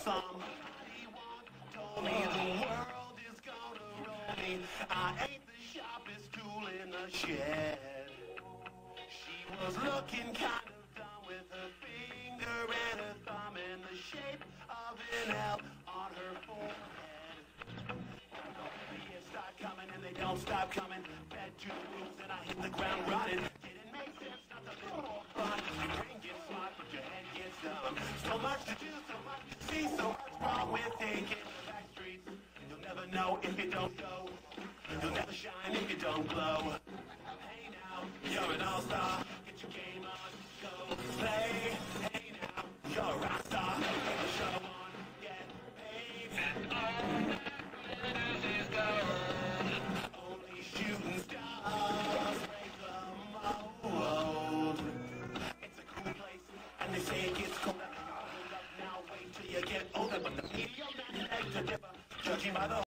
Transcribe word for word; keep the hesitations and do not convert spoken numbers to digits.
thumb. Somebody told me the world is gonna roll me. I ain't the sharpest tool in the shed. She was looking kind of dumb with her finger and her thumb in the shape of an L on her forehead. The years start coming and they don't stop coming. Fed to the rules and I hit the ground running. Didn't make sense not to feel more fun. Your brain gets smart but your head gets dumb. So much to do, so much to see, so much wrong with taking the back streets. You'll never know if you don't go. You'll never shine if you don't glow. Hey now, you're an all-star. Get your game on, go play. Hey now, you're a rock star. Get the show on, get paid. All this is gold. Only shooting stars break the mold. It's a cool place, and they say it gets colder. Hold up now, wait till you get older. But the media men beg to differ, judging by the